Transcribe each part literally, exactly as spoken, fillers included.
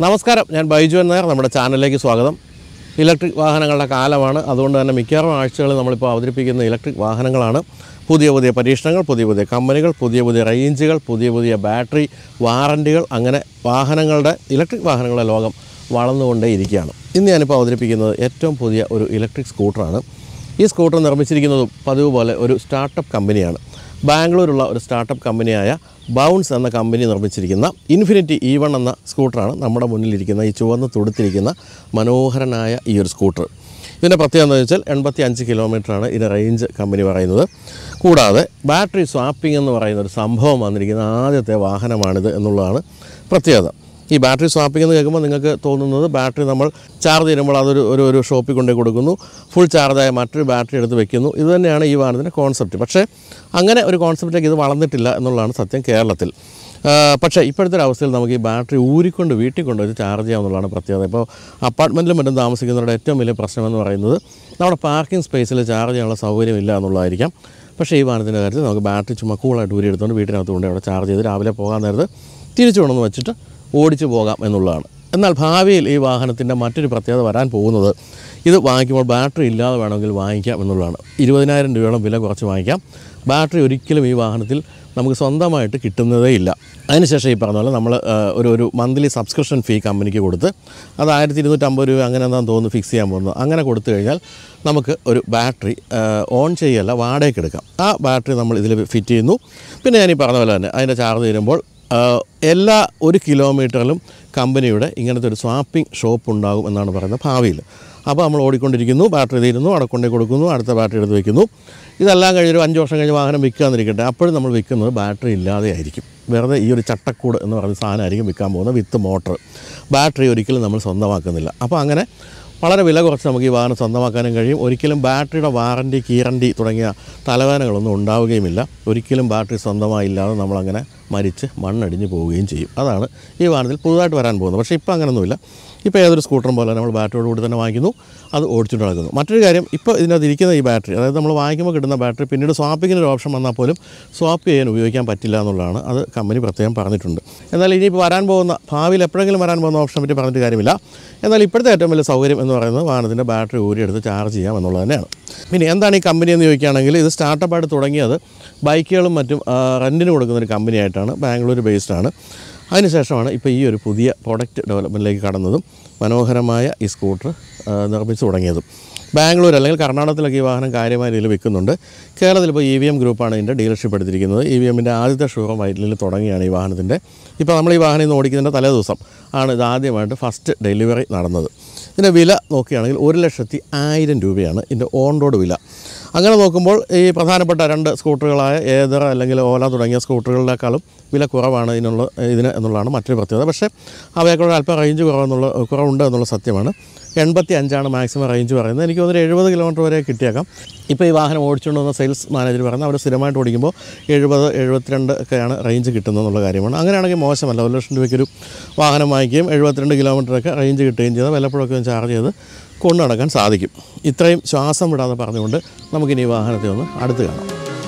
നമസ്കാരം, ഞാൻ ബൈജു നായർ. നമ്മുടെ ചാനലിലേക്ക് സ്വാഗതം. ഇലക്ട്രിക് വാഹനങ്ങളുടെ കാലമാണ്. അതുകൊണ്ട് തന്നെ മിക്കവാറും ആഴ്ചകളിൽ നമ്മളിപ്പോൾ അവതരിപ്പിക്കുന്ന ഇലക്ട്രിക് വാഹനങ്ങളാണ്. പുതിയ പുതിയ പരീക്ഷണങ്ങൾ, പുതിയ പുതിയ കമ്പനികൾ, പുതിയ പുതിയ റേഞ്ചുകൾ, പുതിയ പുതിയ ബാറ്ററി വാറൻറ്റികൾ, അങ്ങനെ വാഹനങ്ങളുടെ ഇലക്ട്രിക് വാഹനങ്ങളുടെ ലോകം വളർന്നുകൊണ്ടേയിരിക്കുകയാണ്. ഇന്ന് ഞാനിപ്പോൾ അവതരിപ്പിക്കുന്നത് ഏറ്റവും പുതിയ ഒരു ഇലക്ട്രിക് സ്കൂട്ടറാണ്. ഈ സ്കൂട്ടർ നിർമ്മിച്ചിരിക്കുന്നതും പതിവ് പോലെ ഒരു സ്റ്റാർട്ടപ്പ് കമ്പനിയാണ്. ബാംഗ്ലൂരുള്ള ഒരു സ്റ്റാർട്ടപ്പ് കമ്പനിയായ ബൗൺസ് എന്ന കമ്പനി നിർമ്മിച്ചിരിക്കുന്ന ഇൻഫിനിറ്റി ഇ വൺ എന്ന സ്കൂട്ടറാണ് നമ്മുടെ മുന്നിലിരിക്കുന്ന ഈ ചുവന്ന് തുടുത്തിരിക്കുന്ന മനോഹരനായ ഈ ഒരു സ്കൂട്ടർ. ഇതിൻ്റെ പ്രത്യേകത എന്ന് വെച്ചാൽ എൺപത്തി അഞ്ച് കിലോമീറ്ററാണ് ഇതിൻ്റെ റേഞ്ച് കമ്പനി പറയുന്നത്. കൂടാതെ ബാറ്ററി സ്വാപ്പിംഗ് എന്ന് പറയുന്ന ഒരു സംഭവം വന്നിരിക്കുന്ന ആദ്യത്തെ വാഹനമാണിത് എന്നുള്ളതാണ് പ്രത്യേകത. ഈ ബാറ്ററി സ്വാപ്പിംഗ് എന്ന് കേൾക്കുമ്പോൾ നിങ്ങൾക്ക് തോന്നുന്നത് ബാറ്ററി നമ്മൾ ചാർജ് ചെയ്യുമ്പോൾ അതൊരു ഒരു ഒരു ഷോപ്പിൽ കൊണ്ടു കൊടുക്കുന്നു, ഫുൾ ചാർജായ മറ്റൊരു ബാറ്ററി എടുത്ത് വെക്കുന്നു. ഇത് തന്നെയാണ് ഈ വാഹനത്തിൻ്റെ കോൺസെപ്റ്റ്. പക്ഷേ അങ്ങനെ ഒരു കോൺസെപ്റ്റിലേക്ക് ഇത് വളർന്നിട്ടില്ല എന്നുള്ളതാണ് സത്യം കേരളത്തിൽ. പക്ഷേ ഇപ്പോഴത്തെ ഒരു അവസ്ഥയിൽ നമുക്ക് ഈ ബാറ്ററി ഊരിക്കൊണ്ട് വീട്ടിൽ കൊണ്ടുപോയി ചാർജ് ചെയ്യാമെന്നുള്ളതാണ് പ്രത്യേകത. ഇപ്പോൾ അപ്പാർട്ട്മെൻറ്റിലും മറ്റും താമസിക്കുന്നവരുടെ ഏറ്റവും വലിയ പ്രശ്നമെന്ന് പറയുന്നത് നമ്മുടെ പാർക്കിംഗ് സ്പേസിൽ ചാർജ് ചെയ്യാനുള്ള സൗകര്യമില്ല എന്നുള്ളതായിരിക്കാം. പക്ഷേ ഈ വാഹനത്തിൻ്റെ കാര്യത്തിൽ നമുക്ക് ബാറ്ററി ചുമ്മാ കൂളായിട്ട് ഊരി എടുത്തുകൊണ്ട് വീട്ടിനകത്ത് കൊണ്ട് അവിടെ ചാർജ് ചെയ്ത് രാവിലെ പോകാൻ നേരത്ത് തിരിച്ചു കൊണ്ടുവന്ന് വെച്ചിട്ട് ഓടിച്ചു പോകാം എന്നുള്ളതാണ്. എന്നാൽ ഭാവിയിൽ ഈ വാഹനത്തിൻ്റെ മറ്റൊരു പ്രത്യേകത വരാൻ പോകുന്നത്, ഇത് വാങ്ങിക്കുമ്പോൾ ബാറ്ററി ഇല്ലാതെ വേണമെങ്കിൽ വാങ്ങിക്കാം എന്നുള്ളതാണ്. ഇരുപതിനായിരം രൂപയോളം വില കുറച്ച് വാങ്ങിക്കാം. ബാറ്ററി ഒരിക്കലും ഈ വാഹനത്തിൽ നമുക്ക് സ്വന്തമായിട്ട് കിട്ടുന്നതേ ഇല്ല. അതിനുശേഷം ഈ പറഞ്ഞ പോലെ നമ്മൾ ഒരു ഒരു മന്ത്ലി സബ്സ്ക്രിപ്ഷൻ ഫീ കമ്പനിക്ക് കൊടുത്ത് അത് ആയിരത്തി ഇരുന്നൂറ്റമ്പത് രൂപ അങ്ങനെ എന്താണെന്ന് തോന്നുന്നു ഫിക്സ് ചെയ്യാൻ പോകുന്നത്. അങ്ങനെ കൊടുത്തു കഴിഞ്ഞാൽ നമുക്ക് ഒരു ബാറ്ററി ഓൺ ചെയ്യല്ല വാടകയ്ക്ക് എടുക്കാം. ആ ബാറ്ററി നമ്മൾ ഇതിൽ ഫിറ്റ് ചെയ്യുന്നു. പിന്നെ ഞാൻ ഈ പറഞ്ഞ പോലെ തന്നെ അതിൻ്റെ ചാർജ് തീരുമ്പോൾ എല്ലാ ഒരു കിലോമീറ്ററിലും കമ്പനിയുടെ ഇങ്ങനത്തെ ഒരു സ്വാപ്പിംഗ് ഷോപ്പ് ഉണ്ടാകും എന്നാണ് പറയുന്നത് ഭാവിയിൽ. അപ്പോൾ നമ്മൾ ഓടിക്കൊണ്ടിരിക്കുന്നു, ബാറ്ററി തീരുന്നു, അവിടെ കൊണ്ടു കൊടുക്കുന്നു, അടുത്ത ബാറ്ററി എടുത്ത് വയ്ക്കുന്നു. ഇതെല്ലാം കഴിഞ്ഞൊരു അഞ്ച് വർഷം കഴിഞ്ഞ് വാഹനം വിൽക്കാന്നിരിക്കട്ടെ, അപ്പോഴും നമ്മൾ വിൽക്കുന്നത് ബാറ്ററി ഇല്ലാതെ ആയിരിക്കും. വെറുതെ ഈ ഒരു ചട്ടക്കൂട് എന്ന് പറയുന്ന സാധനമായിരിക്കും വിൽക്കാൻ പോകുന്നത് വിത്ത് മോട്ടർ. ബാറ്ററി ഒരിക്കലും നമ്മൾ സ്വന്തമാക്കുന്നില്ല. അപ്പോൾ അങ്ങനെ വളരെ വില കുറച്ച് നമുക്ക് ഈ വാഹനം സ്വന്തമാക്കാനും കഴിയും. ഒരിക്കലും ബാറ്ററിയുടെ വാറൻറ്റി, കീറൻറ്റി തുടങ്ങിയ തലവേദനകളൊന്നും ഉണ്ടാവുകയുമില്ല. ഒരിക്കലും ബാറ്ററി സ്വന്തമായില്ലാതെ നമ്മളങ്ങനെ മരിച്ച് മണ്ണടിഞ്ഞ് പോവുകയും ചെയ്യും. അതാണ് ഈ വാഹനത്തിൽ പുതുതായിട്ട് വരാൻ പോകുന്നത്. പക്ഷേ ഇപ്പോൾ അങ്ങനെയൊന്നുമില്ല. ഇപ്പോൾ ഏതൊരു സ്കൂട്ടറും പോലെ നമ്മൾ ബാറ്ററിയോട് കൂടി തന്നെ വാങ്ങിക്കുന്നു, അത് ഓടിച്ചിട്ട് നടക്കുന്നു. മറ്റൊരു കാര്യം, ഇപ്പോൾ ഇതിനകത്ത് ഇരിക്കുന്ന ഈ ബാറ്ററി, അതായത് നമ്മൾ വാങ്ങിക്കുമ്പോൾ കിട്ടുന്ന ബാറ്ററി പിന്നീട് സ്വാപ്പിങ്ങിന് ഒരു ഓപ്ഷൻ വന്നാൽ പോലും സ്വാപ്പ് ചെയ്യാൻ ഉപയോഗിക്കാൻ പറ്റില്ല എന്നുള്ളതാണ്. അത് കമ്പനി പ്രത്യേകം പറഞ്ഞിട്ടുണ്ട്. എന്നാൽ ഇനിയിപ്പോൾ വരാൻ പോകുന്ന ഭാവിയിൽ എപ്പോഴെങ്കിലും വരാൻ പോകുന്ന ഓപ്ഷനെ പറ്റി പറഞ്ഞിട്ട് കാര്യമില്ല. എന്നാൽ ഇപ്പോഴത്തെ ഏറ്റവും വലിയ സൗകര്യം എന്ന് പറയുന്നത് വാഹനത്തിൻ്റെ ബാറ്ററി ഊരിയെടുത്ത് ചാർജ് ചെയ്യാം എന്നുള്ളത് തന്നെയാണ്. പിന്നെ എന്താണ് ഈ കമ്പനി എന്ന് ചോദിക്കുകയാണെങ്കിൽ, ഇത് സ്റ്റാർട്ടപ്പായിട്ട് തുടങ്ങിയത് ബൈക്കുകളും മറ്റും റെൻറ്റിന് കൊടുക്കുന്നൊരു കമ്പനിയായിട്ടാണ്. ബാംഗ്ലൂർ ബേസ്ഡാണ്. അതിനുശേഷമാണ് ഇപ്പോൾ ഈ ഒരു പുതിയ പ്രൊഡക്റ്റ് ഡെവലപ്മെൻറ്റിലേക്ക് കടന്നതും മനോഹരമായ ഈ സ്കൂട്ടർ നിർമ്മിച്ചു തുടങ്ങിയതും. ബാംഗ്ലൂർ അല്ലെങ്കിൽ കർണാടകത്തിലൊക്കെ ഈ വാഹനം കാര്യമായ രീതിയിൽ വിൽക്കുന്നുണ്ട്. കേരളത്തിൽ ഇപ്പോൾ ഇ വി എം ഗ്രൂപ്പാണ് ഇതിൻ്റെ ഡീലർഷിപ്പ് എടുത്തിരിക്കുന്നത്. ഇ വി എമ്മിൻ്റെ ആദ്യത്തെ ഷോറൂം വൈറ്റിലിൽ തുടങ്ങിയാണ് ഈ വാഹനത്തിൻ്റെ. ഇപ്പോൾ നമ്മൾ ഈ വാഹനം ഇന്ന് ഓടിക്കുന്നതിൻ്റെ തലേ ദിവസം ആണ് ഇത് ആദ്യമായിട്ട് ഫസ്റ്റ് ഡെലിവറി നടന്നത്. ഇതിൻ്റെ വില നോക്കുകയാണെങ്കിൽ ഒരു ലക്ഷത്തി ആയിരം രൂപയാണ് ഇതിൻ്റെ ഓൺ റോഡ് വില. അങ്ങനെ നോക്കുമ്പോൾ ഈ പ്രധാനപ്പെട്ട രണ്ട് സ്കൂട്ടറുകളായ ഏതർ അല്ലെങ്കിൽ ഓല തുടങ്ങിയ സ്കൂട്ടറുകളെക്കാളും വില കുറവാണ് ഇതിനുള്ള ഇതിന് എന്നുള്ളതാണ് മറ്റൊരു പ്രത്യേകത. പക്ഷേ അവയെക്കൂടെ അല്പം റേഞ്ച് കുറവെന്നുള്ള കുറവുണ്ട് എന്നുള്ള സത്യമാണ്. എൺപത്തി അഞ്ചാണ് മാക്സിമം റേഞ്ച് പറയുന്നത്. എനിക്ക് തോന്നുന്നു എഴുപത് കിലോമീറ്റർ വരെ കിട്ടിയേക്കാം. ഇപ്പോൾ ഈ വാഹനം ഓടിച്ചുകൊണ്ട് വന്ന സെയിൽസ് മാനേജർ പറയുന്നത് അവർ സ്ഥിരമായിട്ട് ഓടിക്കുമ്പോൾ എഴുപത് എഴുപത്തിരണ്ട് ഒക്കെയാണ് റേഞ്ച് കിട്ടുന്നതെന്നുള്ള കാര്യമാണ്. അങ്ങനെയാണെങ്കിൽ മോശമല്ല. ഒരു ലക്ഷം രൂപയ്ക്കൊരു വാഹനം വാങ്ങിക്കുകയും എഴുപത്തിരണ്ട് കിലോമീറ്ററൊക്കെ റേഞ്ച് കിട്ടുകയും ചെയ്താൽ വല്ലപ്പോഴൊക്കെ ചാർജ് ചെയ്ത് കൊണ്ടു നടക്കാൻ സാധിക്കും. ഇത്രയും ശ്വാസം വിടാതെ പറഞ്ഞുകൊണ്ട് നമുക്കിനി ഈ വാഹനത്തെ ഒന്ന് അടുത്ത് കാണാം.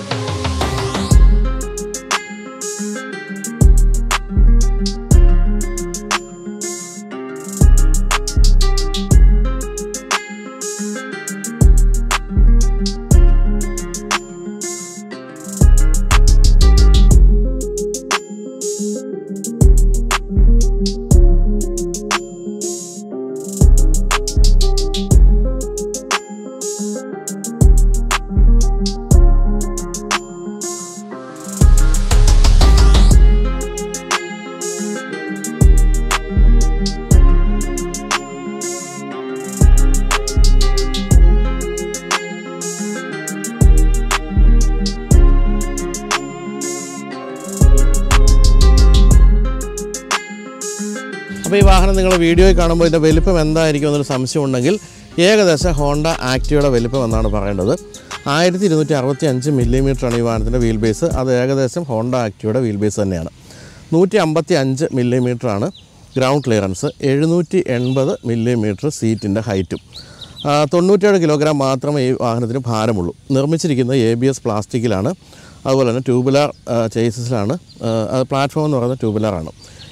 അപ്പോൾ ഈ വാഹനം നിങ്ങൾ വീഡിയോയിൽ കാണുമ്പോൾ ഇതിൻ്റെ വലിപ്പം എന്തായിരിക്കും എന്നൊരു സംശയം ഉണ്ടെങ്കിൽ ഏകദേശം ഹോണ്ട ആക്ടിവയുടെ വലിപ്പം എന്നാണ് പറയേണ്ടത്. ആയിരത്തി ഇരുന്നൂറ്റി അറുപത്തി അഞ്ച് മില്ലിമീറ്ററാണ് ഈ വാഹനത്തിൻ്റെ വീൽ ബേസ്. അത് ഏകദേശം ഹോണ്ട ആക്ടിവയുടെ വീൽ ബേസ് തന്നെയാണ്. നൂറ്റി അമ്പത്തി അഞ്ച് മില്ലിമീറ്ററാണ് ഗ്രൗണ്ട് ക്ലിയറൻസ്, എഴുന്നൂറ്റി എൺപത് മില്ലിമീറ്റർ സീറ്റിൻ്റെ ഹൈറ്റും. തൊണ്ണൂറ്റേഴ് കിലോഗ്രാം മാത്രമേ ഈ വാഹനത്തിന് ഭാരമുള്ളൂ. നിർമ്മിച്ചിരിക്കുന്നത് എ ബി എസ് പ്ലാസ്റ്റിക്കിലാണ്. അതുപോലെ തന്നെ ട്യൂബുലാർ ചേസിസിലാണ്. പ്ലാറ്റ്ഫോം എന്ന് പറയുന്നത് ട്യൂബുലാറാണ്.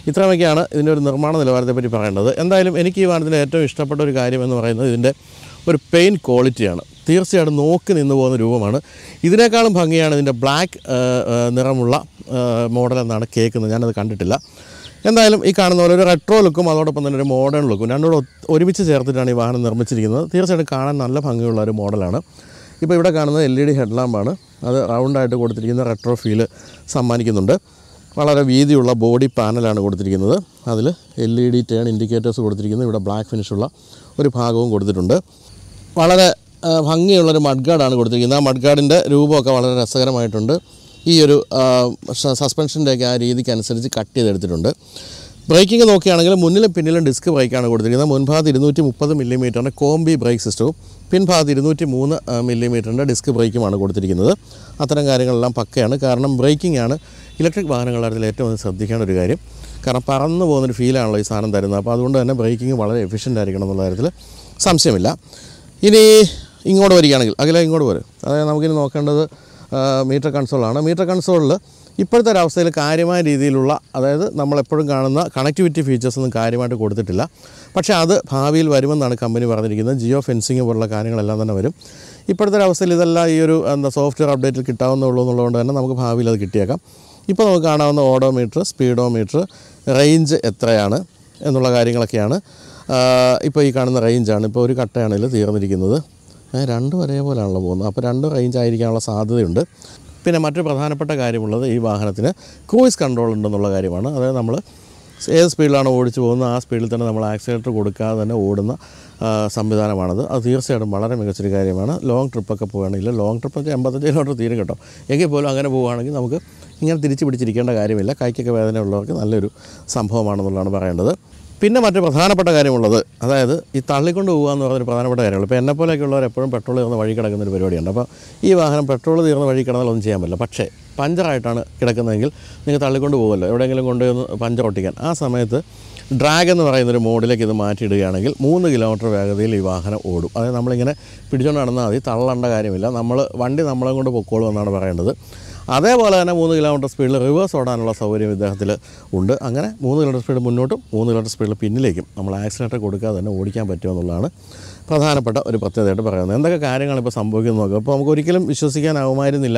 ഇത്രയൊക്കെയാണ് ഇതിൻ്റെ ഒരു നിർമ്മാണ നിലവാരത്തെപ്പറ്റി പറയേണ്ടത്. എന്തായാലും എനിക്ക് ഈ വാഹനത്തിൻ്റെ ഏറ്റവും ഇഷ്ടപ്പെട്ട ഒരു കാര്യം എന്ന് പറയുന്നത് ഇതിൻ്റെ ഒരു പെയിൻറ്റ് ക്വാളിറ്റിയാണ്. തീർച്ചയായിട്ടും നോക്കി നിന്ന് പോകുന്ന രൂപമാണ്. ഇതിനേക്കാളും ഭംഗിയാണ് ഇതിൻ്റെ ബ്ലാക്ക് നിറമുള്ള മോഡൽ എന്നാണ് കേൾക്കുന്നത്. ഞാനത് കണ്ടിട്ടില്ല. എന്തായാലും ഈ കാണുന്ന പോലെ ഒരു റെട്രോ ലുക്കും അതോടൊപ്പം തന്നെ ഒരു മോഡേൺ ലുക്കും രണ്ടോട് ഒരുമിച്ച് ചേർത്തിട്ടാണ് ഈ വാഹനം നിർമ്മിച്ചിരിക്കുന്നത്. തീർച്ചയായിട്ടും കാണാൻ നല്ല ഭംഗിയുള്ള ഒരു മോഡലാണ്. ഇപ്പോൾ ഇവിടെ കാണുന്നത് എൽ ഇ ഡി ഹെഡ് ലാമ്പാണ്. അത് റൗണ്ടായിട്ട് കൊടുത്തിരിക്കുന്ന റെട്രോ ഫീല് സമ്മാനിക്കുന്നുണ്ട്. വളരെ വീതിയുള്ള ബോഡി പാനലാണ് കൊടുത്തിരിക്കുന്നത്. അതിൽ L E D turn indicators കൊടുത്തിരിക്കുന്നു. ഇവിടെ ബ്ലാക്ക് ഫിനിഷുള്ള ഒരു ഭാഗവും കൊടുത്തിട്ടുണ്ട്. വളരെ ഭംഗിയുള്ളൊരു മഡ് ഗാർഡാണ് കൊടുത്തിരിക്കുന്നത്. ആ മഡ് ഗാർഡിൻ്റെ രൂപമൊക്കെ വളരെ രസകരമായിട്ടുണ്ട്. ഈ ഒരു സസ്പെൻഷൻ്റെയൊക്കെ ആ രീതിക്ക് അനുസരിച്ച് കട്ട് ചെയ്തെടുത്തിട്ടുണ്ട്. ബ്രേക്കിംഗ് നോക്കുകയാണെങ്കിൽ മുന്നിലും പിന്നിലും ഡിസ്ക് ബ്രേക്കാണ് കൊടുത്തിരിക്കുന്നത്. മുൻഭാഗത്ത് ഇരുന്നൂറ്റി മുപ്പത് മില്ലിമീറ്ററിൻ്റെ കോംബി ബ്രേക്ക് സിസ്റ്റവും പിൻഭാഗത്ത് ഇരുന്നൂറ്റി മൂന്ന് മില്ലിമീറ്ററിൻ്റെ ഡിസ്ക് ബ്രേക്കുമാണ് കൊടുത്തിരിക്കുന്നത്. അത്തരം കാര്യങ്ങളെല്ലാം പക്കയാണ്. കാരണം ബ്രേക്കിംഗ് ആണ് ഇലക്ട്രിക് വാഹനങ്ങളുടെ കാര്യത്തിൽ ഏറ്റവും അധികം ശ്രദ്ധിക്കേണ്ട ഒരു കാര്യം. കാരണം പറന്നു പോകുന്നൊരു ഫീലാണല്ലോ ഈ സാധനം തരുന്നത്. അപ്പോൾ അതുകൊണ്ട് തന്നെ ബ്രേക്കിംഗ് വളരെ എഫിഷ്യൻ്റ് ആയിരിക്കണം എന്നുള്ള കാര്യത്തിൽ സംശയമില്ല. ഇനി ഇങ്ങോട്ട് വരികയാണെങ്കിൽ അകലെ ഇങ്ങോട്ട് വരും. അതായത് നമുക്കിനി നോക്കേണ്ടത് മീറ്റർ കൺസോളാണ്. മീറ്റർ കൺസോളിൽ ഇപ്പോഴത്തെ ഒരവസ്ഥയിൽ കാര്യമായ രീതിയിലുള്ള അതായത് നമ്മളെപ്പോഴും കാണുന്ന കണക്ടിവിറ്റി ഫീച്ചേഴ്സൊന്നും കാര്യമായിട്ട് കൊടുത്തിട്ടില്ല. പക്ഷേ അത് ഭാവിയിൽ വരുമെന്നാണ് കമ്പനി പറഞ്ഞിരിക്കുന്നത്. ജിയോ ഫെൻസിങ് പോലുള്ള കാര്യങ്ങളെല്ലാം തന്നെ വരും. ഇപ്പോഴത്തെ ഒരവസ്ഥയിൽ ഇതെല്ലാം ഈ ഒരു എന്താ സോഫ്റ്റ്വെയർ അപ്ഡേറ്റിൽ കിട്ടാവുന്നുള്ളൂ എന്നുള്ളതുകൊണ്ട് തന്നെ നമുക്ക് ഭാവിയിൽ അത് കിട്ടിയേക്കാം. ഇപ്പോൾ നമുക്ക് കാണാവുന്ന ഓഡോമീറ്റർ, സ്പീഡോമീറ്റർ, റേഞ്ച് എത്രയാണ് എന്നുള്ള കാര്യങ്ങളൊക്കെയാണ്. ഇപ്പോൾ ഈ കാണുന്ന റേഞ്ചാണ്. ഇപ്പോൾ ഒരു കട്ടയാണെങ്കിൽ തീർന്നിരിക്കുന്നത്. രണ്ടും ഒരേപോലെയാണല്ലോ പോകുന്നത്. അപ്പോൾ രണ്ട് റേഞ്ച് ആയിരിക്കാനുള്ള സാധ്യതയുണ്ട്. പിന്നെ മറ്റൊരു പ്രധാനപ്പെട്ട കാര്യമുള്ളത് ഈ വാഹനത്തിന് ക്രൂയിസ് കൺട്രോൾ ഉണ്ടെന്നുള്ള കാര്യമാണ്. അതായത് നമ്മൾ ഏത് സ്പീഡിലാണ് ഓടിച്ചു പോകുന്നത് ആ സ്പീഡിൽ തന്നെ നമ്മൾ ആക്സിലേറ്റർ കൊടുക്കാതെ തന്നെ ഓടുന്ന സംവിധാനമാണത്. അത് തീർച്ചയായിട്ടും വളരെ മികച്ചൊരു കാര്യമാണ്. ലോങ് ട്രിപ്പൊക്കെ പോകുകയാണെങ്കിൽ ലോങ് ട്രിപ്പൊക്കെ എൺപത്തഞ്ച് കിലോമീറ്റർ തീരും കേട്ടോ. എങ്കിൽ പോലും അങ്ങനെ പോവുകയാണെങ്കിൽ നമുക്ക് ഇങ്ങനെ തിരിച്ച് പിടിച്ചിരിക്കേണ്ട കാര്യമില്ല. കൈക്കൊക്കെ വേദന ഉള്ളവർക്ക് നല്ലൊരു സംഭവമാണെന്നുള്ളതാണ് പറയേണ്ടത്. പിന്നെ മറ്റൊരു പ്രധാനപ്പെട്ട കാര്യമുള്ളത് അതായത് ഈ തള്ളിക്കൊണ്ട് പോകുക എന്ന് പറയുന്നൊരു പ്രധാനപ്പെട്ട കാര്യമുള്ളൂ. ഇപ്പോൾ എന്നെപ്പോലെയൊക്കെയുള്ളവർ എപ്പോഴും പെട്രോൾ തീർന്ന വഴി കിടക്കുന്നൊരു പരിപാടിയുണ്ട്. അപ്പോൾ ഈ വാഹനം പെട്രോൾ തീർന്ന വഴി കിടന്നാൽ ഒന്നും ചെയ്യാൻ പറ്റില്ല. പക്ഷേ പഞ്ചറായിട്ടാണ് കിടക്കുന്നതെങ്കിൽ നിങ്ങൾ തള്ളിക്കൊണ്ട് പോകുമല്ലോ എവിടെയെങ്കിലും കൊണ്ടുവന്ന് പഞ്ചർ ഒട്ടിക്കാൻ. ആ സമയത്ത് ഡ്രാഗ് എന്ന് പറയുന്നൊരു മോഡിലേക്ക് ഇത് മാറ്റിയിടുകയാണെങ്കിൽ മൂന്ന് കിലോമീറ്റർ വേഗതയിൽ ഈ വാഹനം ഓടും. അതായത് നമ്മളിങ്ങനെ പിടിച്ചുകൊണ്ട് നടന്നാൽ മതി, തള്ളേണ്ട കാര്യമില്ല. നമ്മൾ വണ്ടി നമ്മളെ കൊണ്ട് പൊക്കോളും എന്നാണ് പറയേണ്ടത്. അതേപോലെ തന്നെ മൂന്ന് കിലോമീറ്റർ സ്പീഡിൽ റിവേഴ്സ് ഓടാനുള്ള സൗകര്യം ഇദ്ദേഹത്തിൽ ഉണ്ട്. അങ്ങനെ മൂന്ന് കിലോമീറ്റർ സ്പീഡ് മുന്നോട്ടും മൂന്ന് കിലോമീറ്റർ സ്പീഡിൽ പിന്നിലേക്കും നമ്മൾ ആക്സിലേറ്റർ കൊടുക്കാതെ തന്നെ ഓടിക്കാൻ പറ്റുമെന്നുള്ളതാണ് പ്രധാനപ്പെട്ട ഒരു പ്രത്യേകതയായിട്ട് പറയുന്നത്. എന്തൊക്കെ കാര്യങ്ങളിപ്പോൾ സംഭവിക്കുന്നത് നോക്കുക. അപ്പോൾ നമുക്ക് ഒരിക്കലും വിശ്വസിക്കാനാവുമായിരുന്നില്ല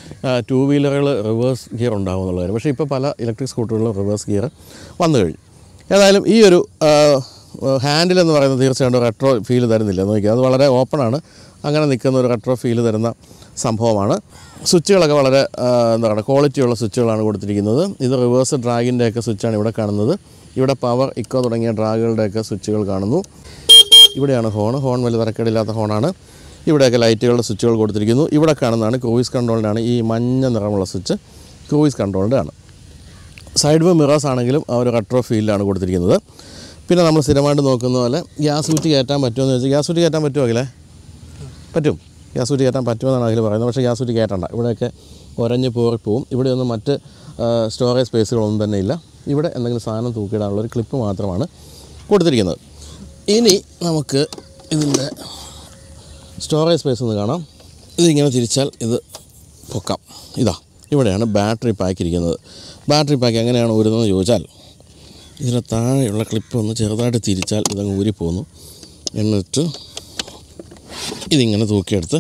ടൂ വീലറുകൾ റിവേഴ്സ് ഗിയർ ഉണ്ടാകും എന്നുള്ള കാര്യം. പക്ഷേ ഇപ്പോൾ പല ഇലക്ട്രിക് സ്കൂട്ടറുകളിലും റിവേഴ്സ് ഗിയർ വന്നു കഴിഞ്ഞു. ഏതായാലും ഈ ഒരു ഹാൻഡിൽ എന്ന് പറയുന്നത് തീർച്ചയായിട്ടും റെട്രോ ഫീൽ തരുന്നില്ല. നോക്കിയാൽ അത് വളരെ ഓപ്പണാണ്. അങ്ങനെ നിൽക്കുന്ന ഒരു റെട്രോ ഫീൽ തരുന്ന സംഭവമാണ്. സ്വിച്ചുകളൊക്കെ വളരെ എന്താ പറയുക ക്വാളിറ്റിയുള്ള സ്വിച്ചുകളാണ് കൊടുത്തിരിക്കുന്നത്. ഇത് റിവേഴ്സ് ഡ്രാഗിൻ്റെയൊക്കെ സ്വിച്ചാണ് ഇവിടെ കാണുന്നത്. ഇവിടെ പവർ, ഇക്കോ തുടങ്ങിയ ഡ്രാഗുകളുടെയൊക്കെ സ്വിച്ചുകൾ കാണുന്നു. ഇവിടെയാണ് ഹോൺ. ഹോൺ വലിയ തരക്കേടില്ലാത്ത ഹോണാണ്. ഇവിടെയൊക്കെ ലൈറ്റുകളുടെ സ്വിച്ചുകൾ കൊടുത്തിരിക്കുന്നു. ഇവിടെ കാണുന്നതാണ് ക്രൂയിസ് കൺട്രോളിൻ്റെയാണ് ഈ മഞ്ഞ നിറമുള്ള സ്വിച്ച് ക്രൂയിസ് കൺട്രോളിൻ്റെ ആണ്. സൈഡ് വ്യൂ മിറേഴ്സ് ആണെങ്കിലും ആ ഒരു റെട്രോ ഫീലിലാണ് കൊടുത്തിരിക്കുന്നത്. പിന്നെ നമ്മൾ സ്ഥിരമായിട്ട് നോക്കുന്ന പോലെ ഗ്യാസ് കുറ്റി കയറ്റാൻ പറ്റുമെന്ന് വെച്ചാൽ ഗ്യാസ് കുറ്റി കയറ്റാൻ പറ്റുമോ അഖിലേ? പറ്റും. ഗ്യാസ് കുറ്റി കയറ്റാൻ പറ്റുമെന്നാണ് അഖിൽ പറയുന്നത്. പക്ഷേ ഗ്യാസ് കുറ്റി കയറ്റണ്ട. ഇവിടെയൊക്കെ ഉരഞ്ഞ് പോറിപ്പോവും. ഇവിടെയൊന്നും മറ്റ് സ്റ്റോറേജ് സ്പേസുകളൊന്നും തന്നെ ഇല്ല. ഇവിടെ എന്തെങ്കിലും സാധനം തൂക്കിയിടാനുള്ളൊരു ക്ലിപ്പ് മാത്രമാണ് കൊടുത്തിരിക്കുന്നത്. ഇനി നമുക്ക് ഇതിൻ്റെ സ്റ്റോറേജ് സ്പേസ് ഒന്ന് കാണാം. ഇതിങ്ങനെ തിരിച്ചാൽ ഇത് പൊക്കാം. ഇതാ ഇവിടെയാണ് ബാറ്ററി പാക്ക് ഇരിക്കുന്നത്. ബാറ്ററി പാക്ക് എങ്ങനെയാണ് ഊരുന്നതെന്ന് ചോദിച്ചാൽ ഇതിന് താഴെയുള്ള ക്ലിപ്പ് ഒന്ന് ചെറുതായിട്ട് തിരിച്ചാൽ ഇതങ്ങ് ഊരിപ്പോകുന്നു. എന്നിട്ട് ഇതിങ്ങനെ തൂക്കിയെടുത്ത്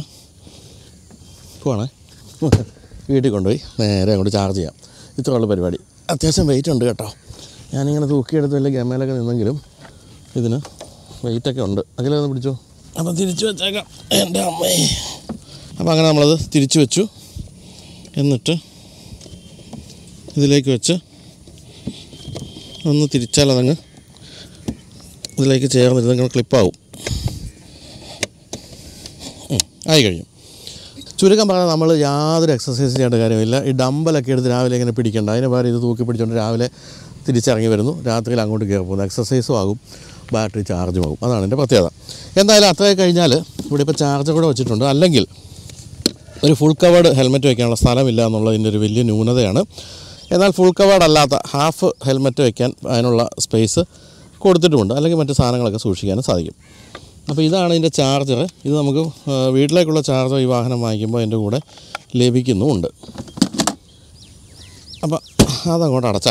പോവാണേ വീട്ടിൽ കൊണ്ടുപോയി നേരെ അങ്ങോട്ട് ചാർജ് ചെയ്യാം. ഇത്രയുള്ള പരിപാടി. അത്യാവശ്യം വെയിറ്റ് ഉണ്ട് കേട്ടോ. ഞാനിങ്ങനെ തൂക്കിയെടുത്ത് വലിയ ഗമയിലൊക്കെ നിന്നെങ്കിലും ഇതിന് വെയിറ്റൊക്കെ ഉണ്ട്. അതിലൊന്ന് പിടിച്ചോ. അപ്പം തിരിച്ചു വെച്ചേക്കാം എൻ്റെ അമ്മേ. അപ്പോൾ അങ്ങനെ നമ്മളത് തിരിച്ചു വെച്ചു. എന്നിട്ട് ഇതിലേക്ക് വെച്ച് ഒന്ന് തിരിച്ചാൽ അതങ്ങ് ഇതിലേക്ക് ചേർന്നിരുന്നങ്ങ് ക്ലിപ്പാവും. ആയി കഴിയും. ചുരുക്കം പറഞ്ഞാൽ നമ്മൾ യാതൊരു എക്സസൈസ് ചെയ്യേണ്ട കാര്യമില്ല. ഈ ഡമ്പലൊക്കെ എടുത്ത് രാവിലെ ഇങ്ങനെ പിടിക്കേണ്ട. അതിന് പകരം ഇത് തൂക്കി പിടിച്ചുകൊണ്ട് രാവിലെ തിരിച്ചിറങ്ങി വരുന്നു, രാത്രിയിൽ അങ്ങോട്ട് കയറി പോകുന്നു. എക്സസൈസും ആകും, ബാറ്ററി ചാർജും ആകും. അതാണ് എൻ്റെ പ്രത്യേകത. എന്തായാലും അത്രയൊക്കെ കഴിഞ്ഞാൽ ഇവിടെ ഇപ്പോൾ ചാർജർ കൂടെ വെച്ചിട്ടുണ്ട്. അല്ലെങ്കിൽ ഒരു ഫുൾ കവേർഡ് ഹെൽമെറ്റ് വയ്ക്കാനുള്ള സ്ഥലമില്ല എന്നുള്ളതിൻ്റെ ഒരു വലിയ ന്യൂനതയാണ്. എന്നാൽ ഫുൾ കവേർഡ് അല്ലാത്ത ഹാഫ് ഹെൽമെറ്റ് വയ്ക്കാൻ അതിനുള്ള സ്പേസ് കൊടുത്തിട്ടുമുണ്ട്. അല്ലെങ്കിൽ മറ്റ് സാധനങ്ങളൊക്കെ സൂക്ഷിക്കാനും സാധിക്കും. അപ്പോൾ ഇതാണ് ഇതിൻ്റെ ചാർജർ. ഇത് നമുക്ക് വീട്ടിലേക്കുള്ള ചാർജർ ഈ വാഹനം വാങ്ങിക്കുമ്പോൾ അതിൻ്റെ കൂടെ ലഭിക്കുന്നുമുണ്ട്. അപ്പോൾ അതങ്ങോട്ട് അടച്ചാൽ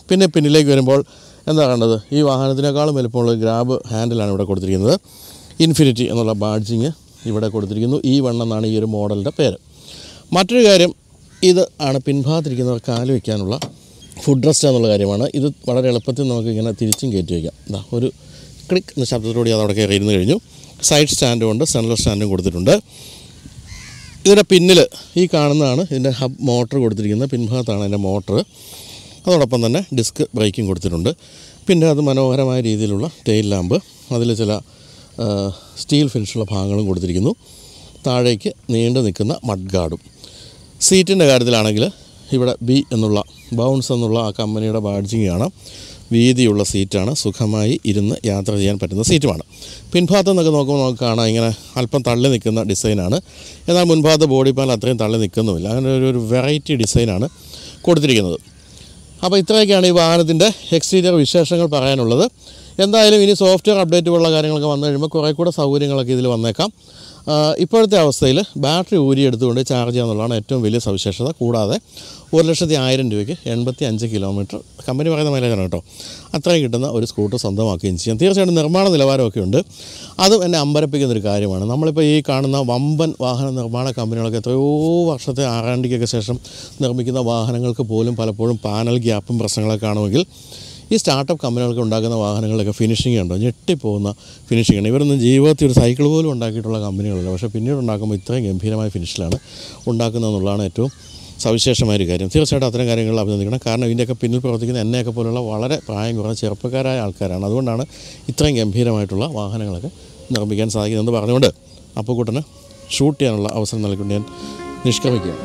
പിന്നെ പിന്നിലേക്ക് വരുമ്പോൾ എന്താ കണ്ടത്, ഈ വാഹനത്തിനേക്കാളും വലുപ്പമുള്ള ഗ്രാബ് ഹാൻഡിലാണ് ഇവിടെ കൊടുത്തിരിക്കുന്നത്. ഇൻഫിനിറ്റി എന്നുള്ള ബാഡ്ജിങ് ഇവിടെ കൊടുത്തിരിക്കുന്നു. ഈ വൺ എന്നാണ് ഈ ഒരു മോഡലിൻ്റെ പേര്. മറ്റൊരു കാര്യം, ഇത് ആണ് പിൻഭാഗത്തിരിക്കുന്നവർ കാല് വയ്ക്കാനുള്ള ഫുഡ് റെസ്റ്റ് എന്നുള്ള കാര്യമാണ്. ഇത് വളരെ എളുപ്പത്തിൽ നമുക്ക് ഇങ്ങനെ തിരിച്ചും കയറ്റി വയ്ക്കാം. എന്താ ഒരു ക്ലിക്ക് എന്ന ശബ്ദത്തോടെ അതവിടെ കയറി ഇരുന്ന് കഴിഞ്ഞു. സൈഡ് സ്റ്റാൻഡും ഉണ്ട്, സെൻട്രൽ സ്റ്റാൻഡും കൊടുത്തിട്ടുണ്ട്. ഇതിൻ്റെ പിന്നിൽ ഈ കാണുന്നതാണ് ഇതിൻ്റെ ഹബ് മോട്ടർ കൊടുത്തിരിക്കുന്നത്. പിൻഭാഗത്താണ് അതിൻ്റെ മോട്ടർ. അതോടൊപ്പം തന്നെ ഡിസ്ക് ബ്രേക്കിംഗ് കൊടുത്തിട്ടുണ്ട്. പിന്നെ അത് മനോഹരമായ രീതിയിലുള്ള ടെയിൽ ലാമ്പ്, അതിൽ ചില സ്റ്റീൽ ഫിനിഷുള്ള ഭാഗങ്ങളും കൊടുത്തിരിക്കുന്നു. താഴേക്ക് നീണ്ടു നിൽക്കുന്ന മഡ് ഗാർഡും. സീറ്റിൻ്റെ കാര്യത്തിലാണെങ്കിൽ ഇവിടെ ബി എന്നുള്ള ബൗൺസ് എന്നുള്ള ആ കമ്പനിയുടെ ബാഡ്ജിങ് കാണാം. വീതിയുള്ള സീറ്റാണ്, സുഖമായി ഇരുന്ന് യാത്ര ചെയ്യാൻ പറ്റുന്ന സീറ്റുമാണ്. പിൻഭാഗത്ത് നിന്നൊക്കെ നോക്കുമ്പോൾ നമുക്ക് കാണാം ഇങ്ങനെ അല്പം തള്ളി നിൽക്കുന്ന ഡിസൈനാണ്. എന്നാൽ മുൻഭാഗത്ത് ബോഡി പാനൽ അത്രയും തള്ളി നിൽക്കുന്നുമില്ല. അങ്ങനെ ഒരു ഒരു വെറൈറ്റി ഡിസൈനാണ് കൊടുത്തിരിക്കുന്നത്. അപ്പോൾ ഇത്രയൊക്കെയാണ് ഈ വാഹനത്തിൻ്റെ എക്സ്റ്റീരിയർ വിശേഷങ്ങൾ പറയാനുള്ളത്. എന്തായാലും ഇനി സോഫ്റ്റ്വെയർ അപ്ഡേറ്റ് പോലുള്ള കാര്യങ്ങളൊക്കെ വന്നു കഴിയുമ്പോൾ കുറേ കൂടെ സൗകര്യങ്ങളൊക്കെ ഇതിൽ വന്നേക്കാം. ഇപ്പോഴത്തെ അവസ്ഥയിൽ ബാറ്ററി ഊരിയെടുത്തുകൊണ്ട് ചാർജ് ചെയ്യാന്നുള്ളതാണ് ഏറ്റവും വലിയ സവിശേഷത. കൂടാതെ ഒരു ലക്ഷത്തി ആയിരം രൂപയ്ക്ക് എൺപത്തി അഞ്ച് കിലോമീറ്റർ കമ്പനി പറയുന്ന മൈലേജാണ് കേട്ടോ, അത്രയും കിട്ടുന്ന ഒരു സ്കൂട്ടർ സ്വന്തമാക്കുകയും ചെയ്യാം. തീർച്ചയായിട്ടും നിർമ്മാണ നിലവാരമൊക്കെ ഉണ്ട്. അതും എന്നെ അമ്പരപ്പിക്കുന്നൊരു കാര്യമാണ്. നമ്മളിപ്പോൾ ഈ കാണുന്ന വമ്പൻ വാഹന നിർമ്മാണ കമ്പനികളൊക്കെ എത്രയോ വർഷത്തെ ആറാണ്ടിക്കൊക്കെ ശേഷം നിർമ്മിക്കുന്ന വാഹനങ്ങൾക്ക് പോലും പലപ്പോഴും പാനൽ ഗ്യാപ്പും പ്രശ്നങ്ങളൊക്കെ കാണുമെങ്കിൽ ഈ സ്റ്റാർട്ടപ്പ് കമ്പനികൾക്ക് ഉണ്ടാക്കുന്ന വാഹനങ്ങളിലൊക്കെ ഫിനിഷിംഗ് ഉണ്ടോ, ഞെട്ടിപ്പോകുന്ന ഫിനിഷിംഗാണ്. ഇവരൊന്നും ജീവിതത്തിൽ ഒരു സൈക്കിൾ പോലും ഉണ്ടാക്കിയിട്ടുള്ള കമ്പനികളല്ല. പക്ഷേ പിന്നീട് ഉണ്ടാക്കുമ്പോൾ ഇത്രയും ഗംഭീരമായ ഫിനിഷിലാണ് ഉണ്ടാക്കുന്നതെന്നുള്ളതാണ് ഏറ്റവും സവിശേഷമായൊരു കാര്യം. തീർച്ചയായിട്ടും അത്തരം കാര്യങ്ങളിൽ അഭിനന്ദിക്കണം. കാരണം ഇതിൻ്റെയൊക്കെ പിന്നിൽ പ്രവർത്തിക്കുന്ന എന്നെയൊക്കെ പോലുള്ള വളരെ പ്രായം കുറഞ്ഞ ചെറുപ്പക്കാരായ ആൾക്കാരാണ്. അതുകൊണ്ടാണ് ഇത്രയും ഗംഭീരമായിട്ടുള്ള വാഹനങ്ങളൊക്കെ നിർമ്മിക്കാൻ സാധിക്കുന്നതെന്ന് പറഞ്ഞുകൊണ്ട് അപ്പുക്കുട്ടന് ഷൂട്ട് ചെയ്യാനുള്ള അവസരം നൽകിക്കൊണ്ട് ഞാൻ നിഷ്ക്രമിക്കുകയാണ്.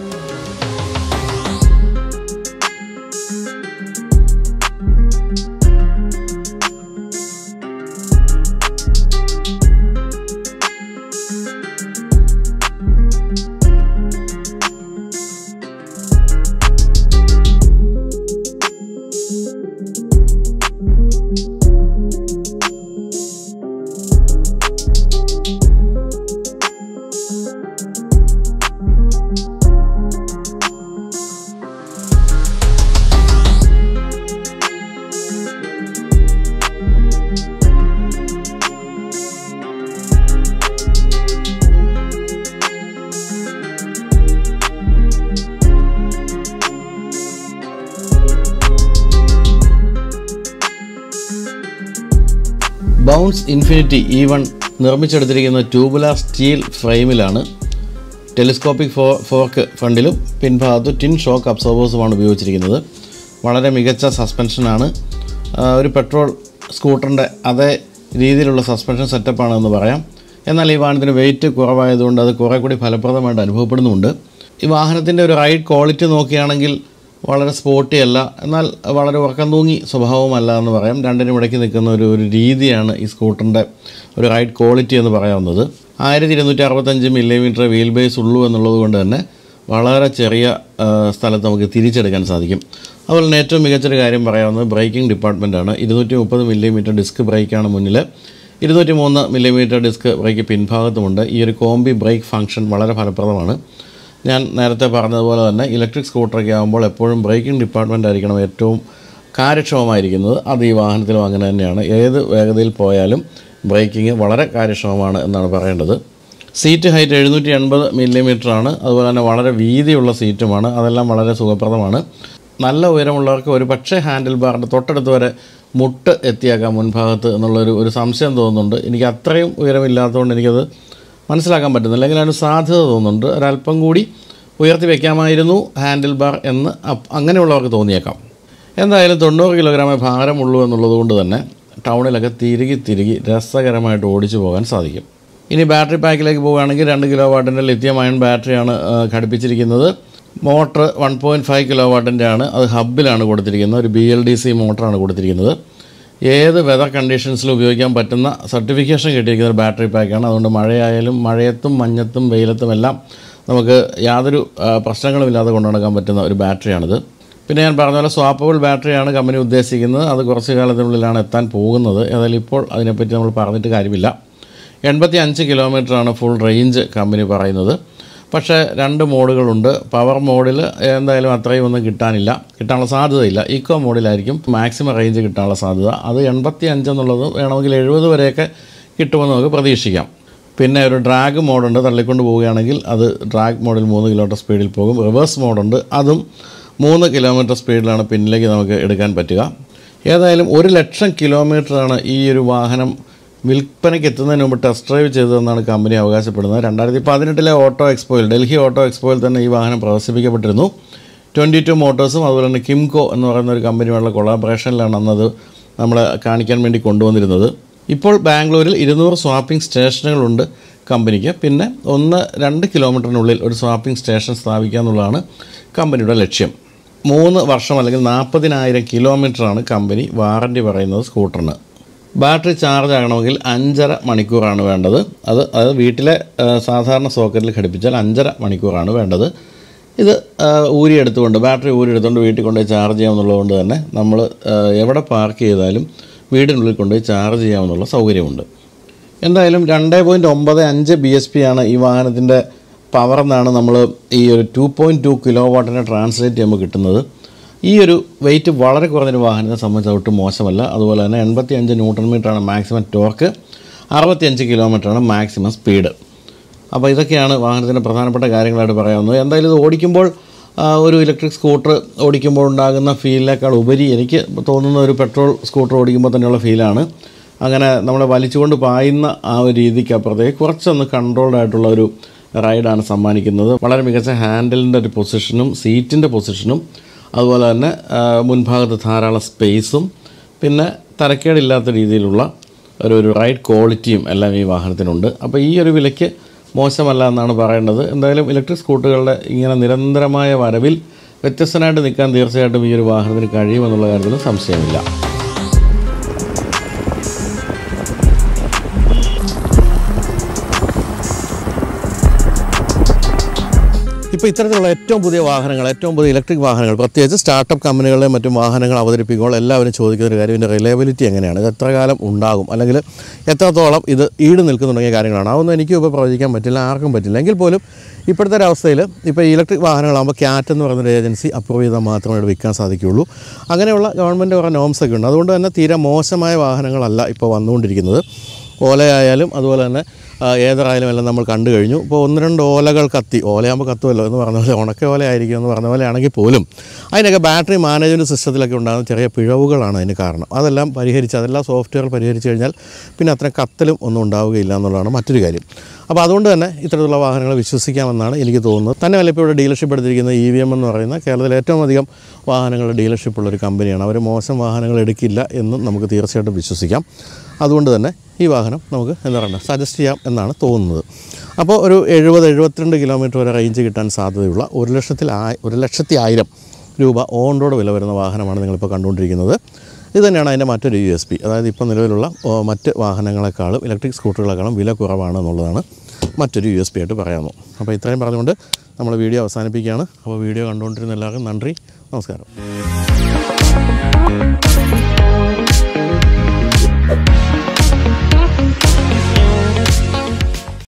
ബൗൺസ് ഇൻഫിനിറ്റി ഇ വൺ നിർമ്മിച്ചെടുത്തിരിക്കുന്ന ട്യൂബുലാർ സ്റ്റീൽ ഫ്രെയിമിലാണ്. ടെലിസ്കോപ്പിക് ഫോ ഫോർക്ക് ഫ്രണ്ടിലും പിൻഭാഗത്ത് ടിൻ ഷോക്ക് അബ്സോർബേഴ്സുമാണ് ഉപയോഗിച്ചിരിക്കുന്നത്. വളരെ മികച്ച സസ്പെൻഷനാണ്. ഒരു പെട്രോൾ സ്കൂട്ടറിൻ്റെ അതേ രീതിയിലുള്ള സസ്പെൻഷൻ സെറ്റപ്പാണെന്ന് പറയാം. എന്നാൽ ഈ വാഹനത്തിന് വെയിറ്റ് കുറവായതുകൊണ്ട് അത് കുറേ കൂടി ഫലപ്രദമായിട്ട് അനുഭവപ്പെടുന്നുമുണ്ട്. ഈ വാഹനത്തിൻ്റെ ഒരു റൈഡ് ക്വാളിറ്റി നോക്കുകയാണെങ്കിൽ വളരെ സ്പോർട്ടി അല്ല, എന്നാൽ വളരെ ഉറക്കം തൂങ്ങി സ്വഭാവമല്ല എന്ന് പറയാം. രണ്ടിനും ഇടയ്ക്ക് നിൽക്കുന്ന ഒരു ഒരു രീതിയാണ് ഈ സ്കൂട്ടറിൻ്റെ ഒരു റൈഡ് ക്വാളിറ്റി എന്ന് പറയാവുന്നത്. ആയിരത്തി ഇരുന്നൂറ്റി അറുപത്തഞ്ച് മില്ലിമീറ്റർ വീൽ ബേസ് ഉള്ളൂ എന്നുള്ളത് കൊണ്ട് തന്നെ വളരെ ചെറിയ സ്ഥലത്ത് നമുക്ക് തിരിച്ചെടുക്കാൻ സാധിക്കും. അതുപോലെ തന്നെ ഏറ്റവും മികച്ചൊരു കാര്യം പറയാവുന്നത് ബ്രേക്കിംഗ് ഡിപ്പാർട്ട്മെൻറ്റാണ്. ഇരുന്നൂറ്റി മുപ്പത് മില്ലിമീറ്റർ ഡിസ്ക് ബ്രേക്കാണ് മുന്നിൽ, ഇരുന്നൂറ്റി മൂന്ന് മില്ലിമീറ്റർ ഡിസ്ക് ബ്രേക്ക് പിൻഭാഗത്തുമുണ്ട്. ഈ ഒരു കോംബി ബ്രേക്ക് ഫംഗ്ഷൻ വളരെ ഫലപ്രദമാണ്. ഞാൻ നേരത്തെ പറഞ്ഞതുപോലെ തന്നെ ഇലക്ട്രിക് സ്കൂട്ടറൊക്കെ ആകുമ്പോൾ എപ്പോഴും ബ്രേക്കിംഗ് ഡിപ്പാർട്ട്മെൻ്റ് ആയിരിക്കണം ഏറ്റവും കാര്യക്ഷമമായിരിക്കുന്നത്. അത് ഈ വാഹനത്തിലും അങ്ങനെ തന്നെയാണ്. ഏത് വേഗതയിൽ പോയാലും ബ്രേക്കിംഗ് വളരെ കാര്യക്ഷമമാണ് എന്നാണ് പറയേണ്ടത്. സീറ്റ് ഹൈറ്റ് എഴുന്നൂറ്റി എൺപത് മില്ലിമീറ്ററാണ്. അതുപോലെ തന്നെ വളരെ വീതിയുള്ള സീറ്റുമാണ്. അതെല്ലാം വളരെ സുഖപ്രദമാണ്. നല്ല ഉയരമുള്ളവർക്ക് ഒരു പക്ഷേ ഹാൻഡിൽ ബാറിൻ്റെ തൊട്ടടുത്ത് വരെ മുട്ട് എത്തിയാക്കാം മുൻഭാഗത്ത് എന്നുള്ളൊരു ഒരു സംശയം തോന്നുന്നുണ്ട്. എനിക്ക് അത്രയും ഉയരമില്ലാത്തതുകൊണ്ട് എനിക്കത് മനസ്സിലാക്കാൻ പറ്റുന്നില്ല. എങ്കിലും അതിന് സാധ്യത തോന്നുന്നുണ്ട്. ഒരല്പം കൂടി ഉയർത്തി വയ്ക്കാമായിരുന്നു ഹാൻഡിൽ ബാർ എന്ന് അങ്ങനെയുള്ളവർക്ക് തോന്നിയേക്കാം. എന്തായാലും തൊണ്ണൂറ് കിലോഗ്രാമേ ഭാരമുള്ളൂ എന്നുള്ളത് കൊണ്ട് തന്നെ ടൗണിലൊക്കെ തിരികെ തിരികെ രസകരമായിട്ട് ഓടിച്ചു പോകാൻ സാധിക്കും. ഇനി ബാറ്ററി പാക്കിലേക്ക് പോവുകയാണെങ്കിൽ രണ്ട് കിലോ വാട്ടിൻ്റെ ലിഥിയം അയൺ ബാറ്ററിയാണ് ഘടിപ്പിച്ചിരിക്കുന്നത്. Motor one point five kilo വാട്ടിൻ്റെ ആണ്. അത് ഹബ്ബിലാണ് കൊടുത്തിരിക്കുന്നത്. ഒരു ബി എൽ ഡി സി മോട്ടറാണ് കൊടുത്തിരിക്കുന്നത്. ഏത് വെതർ കണ്ടീഷൻസിലും ഉപയോഗിക്കാൻ പറ്റുന്ന സർട്ടിഫിക്കേഷൻ കിട്ടിയിരിക്കുന്ന ഒരു ബാറ്ററി പാക്കാണ്. അതുകൊണ്ട് മഴയായാലും മഴയത്തും മഞ്ഞത്തും വെയിലത്തും എല്ലാം നമുക്ക് യാതൊരു പ്രശ്നങ്ങളുമില്ലാതെ കൊണ്ടു നടക്കാൻ പറ്റുന്ന ഒരു ബാറ്ററിയാണിത്. പിന്നെ ഞാൻ പറഞ്ഞ പോലെ സ്വാപ്പബിൾ ബാറ്ററിയാണ് കമ്പനി ഉദ്ദേശിക്കുന്നത്. അത് കുറച്ച് കാലത്തിനുള്ളിലാണ് എത്താൻ പോകുന്നത്. ഏതായാലും ഇപ്പോൾ അതിനെപ്പറ്റി നമ്മൾ പറഞ്ഞിട്ട് കാര്യമില്ല. എൺപത്തി അഞ്ച് കിലോമീറ്ററാണ് ഫുൾ റേഞ്ച് കമ്പനി പറയുന്നത്. പക്ഷേ രണ്ട് മോഡുകളുണ്ട്. പവർ മോഡിൽ എന്തായാലും അത്രയും ഒന്നും കിട്ടാനില്ല, കിട്ടാനുള്ള സാധ്യതയില്ല. ഈക്കോ മോഡിലായിരിക്കും മാക്സിമം റേഞ്ച് കിട്ടാനുള്ള സാധ്യത. അത് എൺപത്തി അഞ്ച് എന്നുള്ളത് വേണമെങ്കിൽ എഴുപത് വരെയൊക്കെ കിട്ടുമെന്ന് നമുക്ക് പ്രതീക്ഷിക്കാം. പിന്നെ ഒരു ഡ്രാഗ് മോഡുണ്ട്, തള്ളിക്കൊണ്ട് പോവുകയാണെങ്കിൽ അത് ഡ്രാഗ് മോഡിൽ മൂന്ന് കിലോമീറ്റർ സ്പീഡിൽ പോകും. റിവേഴ്സ് മോഡുണ്ട്, അതും മൂന്ന് കിലോമീറ്റർ സ്പീഡിലാണ് പിന്നിലേക്ക് നമുക്ക് എടുക്കാൻ പറ്റുക. ഏതായാലും ഒരു ലക്ഷം കിലോമീറ്ററാണ് ഈ ഒരു വാഹനം വിൽപ്പനയ്ക്ക് എത്തുന്നതിന് മുമ്പ് ടെസ്റ്റ് ഡ്രൈവ് ചെയ്തതെന്നാണ് കമ്പനി അവകാശപ്പെടുന്നത്. രണ്ടായിരത്തി പതിനെട്ടിലെ ഓട്ടോ എക്സ്പോയിൽ, ഡൽഹി ഓട്ടോ എക്സ്പോയിൽ തന്നെ ഈ വാഹനം പ്രദർശിപ്പിക്കപ്പെട്ടിരുന്നു. ട്വൻറ്റി ടു മോട്ടോഴ്സും അതുപോലെ തന്നെ കിംകോ എന്ന് പറയുന്ന ഒരു കമ്പനിയുമായുള്ള കൊളാബറേഷനിലാണ് അന്നത് നമ്മളെ കാണിക്കാൻ വേണ്ടി കൊണ്ടുവന്നിരുന്നത്. ഇപ്പോൾ ബാംഗ്ലൂരിൽ ഇരുന്നൂറ് സ്വാപ്പിംഗ് സ്റ്റേഷനുകളുണ്ട് കമ്പനിക്ക്. പിന്നെ ഒന്ന് രണ്ട് കിലോമീറ്ററിനുള്ളിൽ ഒരു സ്വാപ്പിംഗ് സ്റ്റേഷൻ സ്ഥാപിക്കുക എന്നുള്ളതാണ് കമ്പനിയുടെ ലക്ഷ്യം. മൂന്ന് വർഷം അല്ലെങ്കിൽ നാൽപ്പതിനായിരം കിലോമീറ്ററാണ് കമ്പനി വാറൻറ്റി പറയുന്നത് സ്കൂട്ടറിന്. ബാറ്ററി ചാർജ് ആകണമെങ്കിൽ അഞ്ചര മണിക്കൂറാണ് വേണ്ടത്. അത് അത് വീട്ടിലെ സാധാരണ സോക്കറ്റിൽ ഘടിപ്പിച്ചാൽ അഞ്ചര മണിക്കൂറാണ് വേണ്ടത്. ഇത് ഊരിയെടുത്തുകൊണ്ട് ബാറ്ററി ഊരിയെടുത്തുകൊണ്ട് വീട്ടിൽ കൊണ്ടുപോയി ചാർജ് ചെയ്യാമെന്നുള്ളതുകൊണ്ട് തന്നെ നമ്മൾ എവിടെ പാർക്ക് ചെയ്താലും വീടിനുള്ളിൽ കൊണ്ടുപോയി ചാർജ് ചെയ്യാമെന്നുള്ള സൗകര്യമുണ്ട്. എന്തായാലും രണ്ട് പോയിൻറ്റ് ഒമ്പത് അഞ്ച് ബി എസ് പി ആണ് ഈ വാഹനത്തിൻ്റെ പവർ എന്നാണ് നമ്മൾ ഈ ഒരു ടു പോയിൻറ്റ് ടു കിലോ വാട്ടിനെ ട്രാൻസ്ലേറ്റ് ചെയ്യുമ്പോൾ കിട്ടുന്നത്. ഈ ഒരു വെയിറ്റ് വളരെ കുറഞ്ഞൊരു വാഹനത്തെ സംബന്ധിച്ച് ഒട്ടും മോശമല്ല. അതുപോലെ തന്നെ എൺപത്തി അഞ്ച് ന്യൂട്ടൺ മീറ്ററാണ് മാക്സിമം ടോർക്ക്, അറുപത്തിയഞ്ച് കിലോമീറ്ററാണ് മാക്സിമം സ്പീഡ്. അപ്പോൾ ഇതൊക്കെയാണ് വാഹനത്തിൻ്റെ പ്രധാനപ്പെട്ട കാര്യങ്ങളായിട്ട് പറയാവുന്നത്. എന്തായാലും ഇത് ഓടിക്കുമ്പോൾ ഒരു ഇലക്ട്രിക് സ്കൂട്ടർ ഓടിക്കുമ്പോൾ ഉണ്ടാകുന്ന ഫീലിനേക്കാൾ ഉപരി എനിക്ക് തോന്നുന്ന ഒരു പെട്രോൾ സ്കൂട്ടർ ഓടിക്കുമ്പോൾ തന്നെയുള്ള ഫീലാണ്. അങ്ങനെ നമ്മളെ വലിച്ചുകൊണ്ട് പായുന്ന ആ ഒരു രീതിക്ക് അപ്പുറത്തേക്ക് കുറച്ചൊന്ന് കൺട്രോൾഡ് ആയിട്ടുള്ള ഒരു റൈഡാണ് സമ്മാനിക്കുന്നത്. വളരെ മികച്ച ഹാൻഡിലിൻ്റെ ഒരു പൊസിഷനും സീറ്റിൻ്റെ പൊസിഷനും അതുപോലെ തന്നെ മുൻഭാഗത്ത് ധാരാളം സ്പേസും പിന്നെ തരക്കേടില്ലാത്ത രീതിയിലുള്ള ഒരു ഒരു റൈഡ് ക്വാളിറ്റിയും എല്ലാം ഈ വാഹനത്തിനുണ്ട്. അപ്പോൾ ഈ ഒരു വിലയ്ക്ക് മോശമല്ല എന്നാണ് പറയേണ്ടത്. എന്തായാലും ഇലക്ട്രിക് സ്കൂട്ടറുകളുടെ ഇങ്ങനെ നിരന്തരമായ വരവിൽ വ്യത്യസ്തനായിട്ട് നിൽക്കാൻ തീർച്ചയായിട്ടും ഈ ഒരു വാഹനത്തിന് കഴിയുമെന്നുള്ള കാര്യത്തിൽ സംശയമില്ല. ഇപ്പോൾ ഇത്തരത്തിലുള്ള ഏറ്റവും പുതിയ വാഹനങ്ങൾ, ഏറ്റവും പുതിയ ഇലക്ട്രിക് വാഹനങ്ങൾ, പ്രത്യേകിച്ച് സ്റ്റാർട്ടപ്പ് കമ്പനികളിലെ മറ്റും വാഹനങ്ങൾ അവതരിപ്പിക്കുമ്പോൾ എല്ലാവരും ചോദിക്കുന്ന ഒരു കാര്യം ഇതിൻ്റെ റിലയബിലിറ്റി എങ്ങനെയാണ്, ഇത് എത്ര കാലം ഉണ്ടാകും, അല്ലെങ്കിൽ എത്രത്തോളം ഇത് ഈട് നിൽക്കുന്നുണ്ടെങ്കിൽ കാര്യങ്ങളാണ്. അതൊന്നും എനിക്കും ഇപ്പോൾ പ്രവചിക്കാൻ പറ്റില്ല, ആർക്കും പറ്റില്ല. എങ്കിൽ പോലും ഇപ്പോഴത്തെ ഒരു അവസ്ഥയിൽ ഇപ്പോൾ ഇലക്ട്രിക് വാഹനങ്ങളാകുമ്പോൾ ക്യാറ്റ് എന്ന് പറയുന്നൊരു ഏജൻസി അപ്രൂവ് ചെയ്താൽ മാത്രമേ ഇവിടെ വിൽക്കാൻ സാധിക്കുകയുള്ളൂ. അങ്ങനെയുള്ള ഗവൺമെൻറ് കുറേ നോംസൊക്കെ ഉണ്ട്. അതുകൊണ്ട് തന്നെ തീരെ മോശമായ വാഹനങ്ങളല്ല ഇപ്പോൾ വന്നുകൊണ്ടിരിക്കുന്നത്. ഓലയായാലും അതുപോലെ തന്നെ ഏതറായാലും എല്ലാം നമ്മൾ കണ്ടു കഴിഞ്ഞു. ഇപ്പോൾ ഒന്ന് രണ്ട് ഓലകൾ കത്തി, ഓലയാകുമ്പോൾ കത്തുമല്ലോ എന്ന് പറഞ്ഞ പോലെ ഉണക്ക ഓലയായിരിക്കും എന്ന് പറഞ്ഞ പോലെ ആണെങ്കിൽ പോലും അതിനൊക്കെ ബാറ്ററി മാനേജ്മെൻറ്റ് സിസ്റ്റത്തിലൊക്കെ ഉണ്ടാകുന്ന ചെറിയ പിഴവുകളാണ് അതിന് കാരണം. അതെല്ലാം പരിഹരിച്ച് അതെല്ലാം സോഫ്റ്റ്വെയർ പരിഹരിച്ച് കഴിഞ്ഞാൽ പിന്നെ അത്രയും കത്തലും ഒന്നും ഉണ്ടാവുകയില്ല എന്നുള്ളതാണ് മറ്റൊരു കാര്യം. അപ്പോൾ അതുകൊണ്ട് തന്നെ ഇത്തരത്തിലുള്ള വാഹനങ്ങൾ വിശ്വസിക്കാമെന്നാണ് എനിക്ക് തോന്നുന്നത്. തന്നെ വല്ല ഇപ്പോൾ ഇവിടെ ഡീലർഷിപ്പ് എടുത്തിരിക്കുന്ന ഇ വി എം എന്ന് പറയുന്ന കേരളത്തിലെ ഏറ്റവും അധികം വാഹനങ്ങളുടെ ഡീലർഷിപ്പുള്ളൊരു കമ്പനിയാണ്. അവർ മോശം വാഹനങ്ങൾ എടുക്കില്ല എന്നും നമുക്ക് തീർച്ചയായിട്ടും വിശ്വസിക്കാം. അതുകൊണ്ട് തന്നെ ഈ വാഹനം നമുക്ക് എന്താ പറയുക സജസ്റ്റ് ചെയ്യാം എന്നാണ് തോന്നുന്നത്. അപ്പോൾ ഒരു എഴുപത് എഴുപത്തിരണ്ട് കിലോമീറ്റർ വരെ റേഞ്ച് കിട്ടാൻ സാധ്യതയുള്ള ഒരു ലക്ഷത്തിൽ ഒരു ലക്ഷത്തി ആയിരം രൂപ ഓൺ റോഡ് വില വരുന്ന വാഹനമാണ് നിങ്ങളിപ്പോൾ കണ്ടുകൊണ്ടിരിക്കുന്നത്. ഇത് തന്നെയാണ് അതിൻ്റെ മറ്റൊരു യു എസ് പി. അതായത് ഇപ്പോൾ നിലവിലുള്ള മറ്റ് വാഹനങ്ങളെക്കാളും ഇലക്ട്രിക് സ്കൂട്ടറുകളെക്കാളും വില കുറവാണ് എന്നുള്ളതാണ് മറ്റൊരു യു എസ് പി ആയിട്ട് പറയാമോ. അപ്പോൾ ഇത്രയും പറഞ്ഞുകൊണ്ട് നമ്മൾ വീഡിയോ അവസാനിപ്പിക്കുകയാണ്. അപ്പോൾ വീഡിയോ കണ്ടുകൊണ്ടിരുന്ന എല്ലാവർക്കും നന്ദി, നമസ്കാരം.